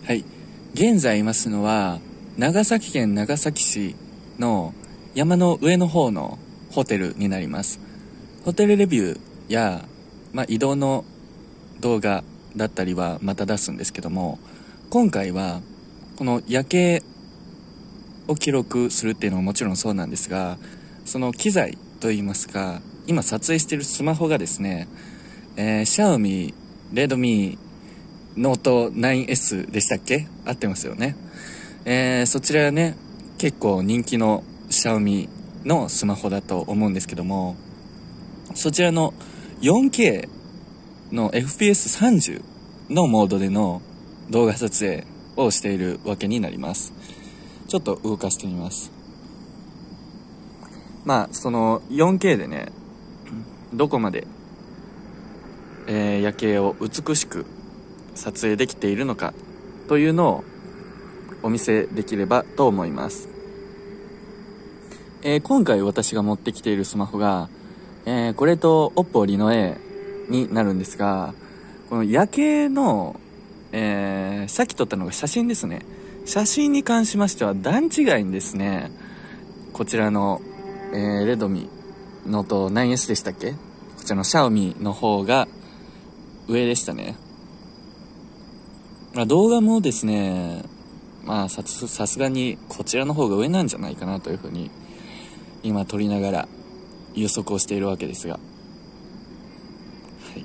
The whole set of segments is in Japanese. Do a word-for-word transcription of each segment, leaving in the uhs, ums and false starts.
はい、現在いますのは長崎県長崎市の山の上の方のホテルになります。ホテルレビューや、まあ、移動の動画だったりはまた出すんですけども、今回はこの夜景を記録するっていうのももちろんそうなんですが、その機材といいますか、今撮影しているスマホがですね、えー、シャオミレドミノート ナインエス でしたっけ？合ってますよね。えー、そちらね、結構人気のシャオミのスマホだと思うんですけども、そちらの よんケー の エフピーエスさんじゅう のモードでの動画撮影をしているわけになります。ちょっと動かしてみます。まあその よんケー でね、どこまで、えー、夜景を美しく撮影できているのかというのをお見せできればと思います。えー、今回私が持ってきているスマホが、えー、これと Oppo Reno A になるんですが、この夜景の、えー、さっき撮ったのが写真ですね。写真に関しましては段違いにですね、こちらの、えー、レドミノート ナインエス でしたっけ、こちらのシャオミの方が上でしたね。まあ、動画もですね、まあさすがにこちらの方が上なんじゃないかなというふうに今撮りながら予測をしているわけですが、はい、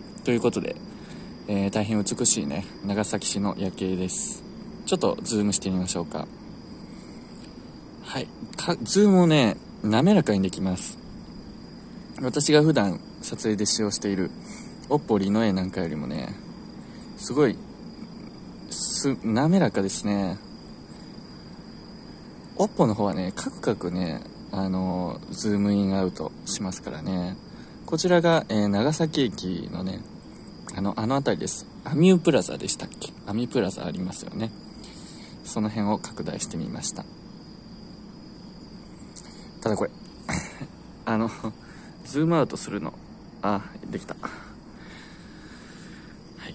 ということで、えー、大変美しいね長崎市の夜景です。ちょっとズームしてみましょうか。はいかズームをね滑らかにできます。私が普段撮影で使用している Oppo Reno A なんかよりもね、すごいす滑らかですね。Oppo の方はねカクカクね、あのー、ズームインアウトしますからね。こちらが、えー、長崎駅のね、あのあの辺りです。アミュープラザでしたっけ。アミュープラザありますよね。その辺を拡大してみました。ただこれあのズームアウトするの、あ、できた。はい、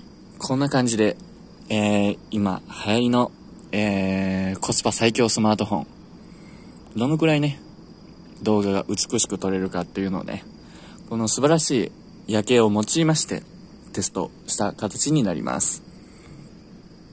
こんな感じで、えー、今流行りの、えー、コスパ最強スマートフォン、どのくらいね動画が美しく撮れるかっていうのをね、この素晴らしい夜景を用いましてテストした形になります。